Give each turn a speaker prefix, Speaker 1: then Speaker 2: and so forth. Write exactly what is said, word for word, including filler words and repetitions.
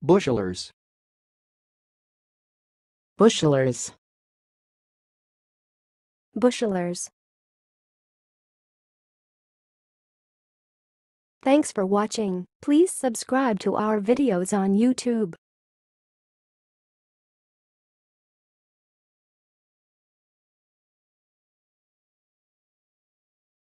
Speaker 1: bushelers,
Speaker 2: bushelers,
Speaker 3: bushelers. Thanks for watching. Please subscribe to our videos on YouTube.